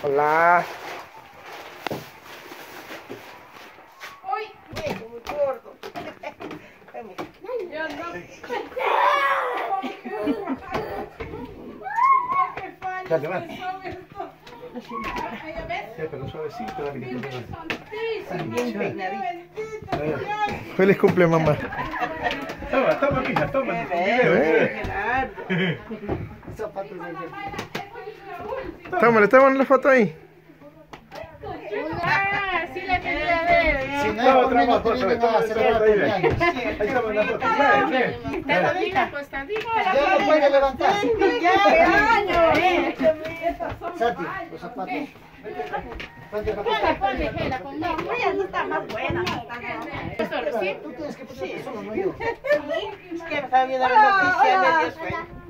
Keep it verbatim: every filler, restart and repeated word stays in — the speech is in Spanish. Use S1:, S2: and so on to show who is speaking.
S1: Hola.
S2: Uy, viejo, muy gordo. Yo no.
S3: Dale, va.
S2: Sí,
S3: pero suavecito, dale.
S2: bien peinadito.
S1: Feliz cumple, mamá.
S3: Toma, toma, mija, toma.
S2: Zapatos de
S1: Tómale, tómale la foto ahí.
S4: Ah, sí la quería ver.
S3: Si no, otra más foto, toma esa foto ahí. Ahí estamos la foto.
S4: Está bien acostadita.
S2: Ya no puede levantar.
S5: Santi, los zapatos. Ponte
S4: Ponle, ponle, Gela, ponle.
S2: Ella no está más buena.
S4: Solo, ¿sí?
S5: Tú tienes que ponerte solo, no yo.
S2: Es que me estaba viendo la noticia, me dio sueño.